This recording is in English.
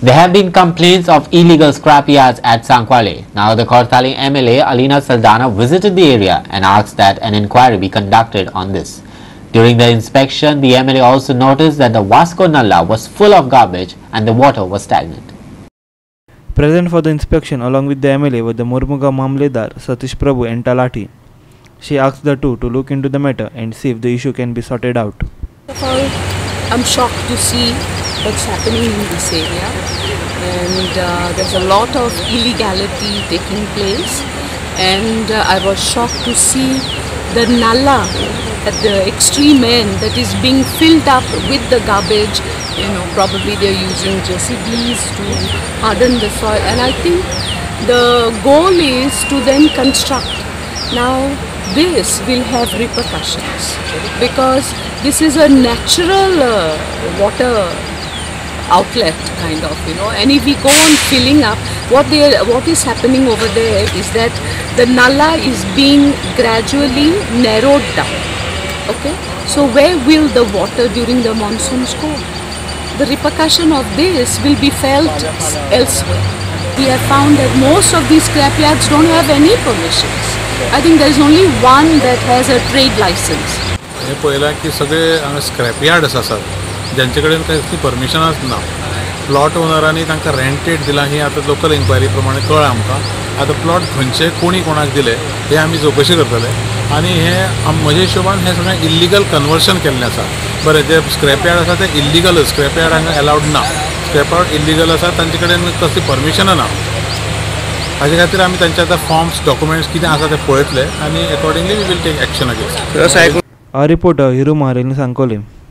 There have been complaints of illegal scrapyards at Sankwale. Now the Kortali MLA Alina Saldana visited the area and asked that an inquiry be conducted on this. During the inspection, the MLA also noticed that the Vasco nullah was full of garbage and the water was stagnant. Present for the inspection along with the MLA were the Murmuga Mamledar Satish Prabhu and Talati. She asked the two to look into the matter and see if the issue can be sorted out. First of all, I'm shocked to see what's happening in this area, and there's a lot of illegality taking place, and I was shocked to see the nullah at the extreme end that is being filled up with the garbage. Probably they're using JCBs to harden the soil, and I think the goal is to then construct. Now this will have repercussions because this is a natural water outlet kind of, and if we go on filling up, what is happening over there is that the nullah is being gradually narrowed down. Okay, so where will the water during the monsoons go? The repercussion of this will be felt elsewhere. We have found that most of these scrapyards don't have any permissions. I think there is only one that has a trade license. हे पहिला की सगळे हांगा स्क्रॅपयार्ड्स आसात ज्यांचे कडेन कसली परमिशनच ना. Plot ओनरांनी तांकां रेंटेड दिला ही आतां लोकल इन्क्वायरी प्रमाणे कळ्ळां आमकां. आतां प्लॉट खंयचे कोणी कोणाक दिले हे आमी चवकशी करतले आनी हे म्हज्या हिशोबान हे सगळें इल्लीगल कन्वर्शन केल्लें आसा. बरें, जे स्क्रॅपयार्ड आसा ते इल्लीगलच, स्क्रॅपयार्ड हांगा अलाउड ना. स्क्रॅपयार्ड इल्लीगल आसा, तांचे कडेन कसली परमिशन ना. हाजे खातीर आमी तांचे आतां फॉर्म्स डॉक्युमेंट्स कितें आसा ते पळयतले आनी accordingly we will take action against. A reporter Hiru Maharelni Sankwale.